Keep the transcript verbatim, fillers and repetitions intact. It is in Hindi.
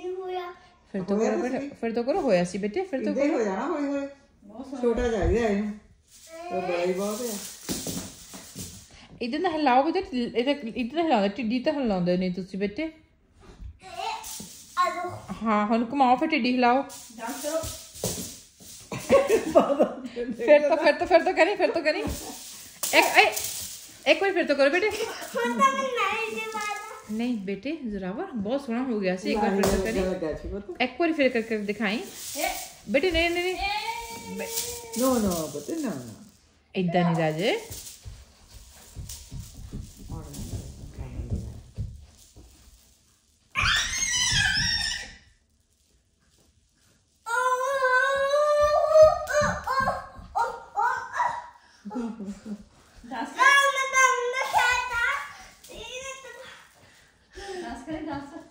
फिर तो करो बेटे, फिर तो करो होया सी बेटे, फिर तो करो हो जाना होई होई छोटा चाहिए है तो बड़ा ही बहुत है। इधर ना हिलाओ बेटे, इधर इधर हिलाओ, टिड्डी तो हिलाओगे नहीं तुसी बेटे। हाँ हुन घुमाओ, फिर टिड्डी हिलाओ। फिर तो फिर तो फिर तो करी फिर तो करी एक ए, एक बार फिर तो करो बेटे। नहीं बेटे जोरावर बहुत सोना हो गया सी, एक बार फिर तो करी, एक बार फिर करके दिखाई बेटे। नहीं नहीं नहीं नो नो बेटे नो नो इधर नहीं राजे। That's